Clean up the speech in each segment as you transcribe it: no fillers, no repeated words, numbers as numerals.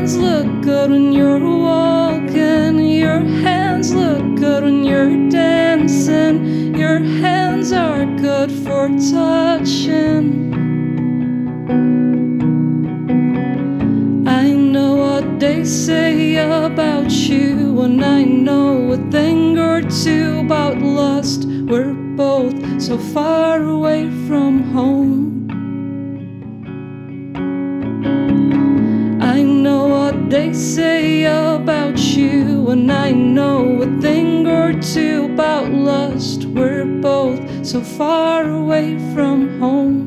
hands look good when you're walking. Your hands look good when you're dancing. Your hands are good for touching. I know what they say about you, and I know a thing or two about lust. We're both so far away from home. I know what they say about you, and I know a thing or two about lust. We're both so far away from home.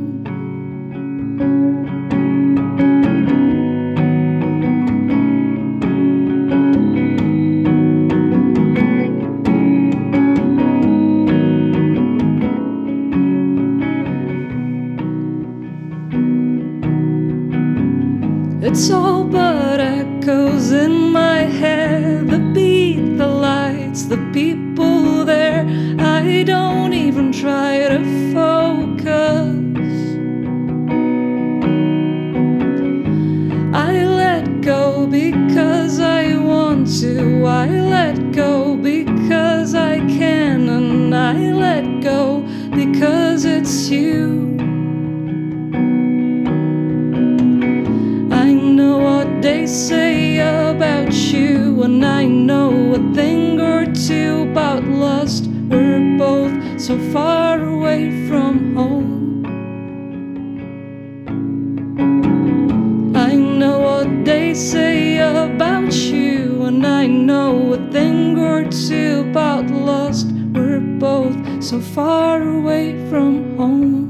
It's all but echoes in my head. The beat, the lights, the people there. I don't even try to focus. I let go because I want to. I let go because I can. And I let go because it's you. They say about you, and I know a thing or two about lust. We're both so far away from home. I know what they say about you, and I know a thing or two about lust. We're both so far away from home.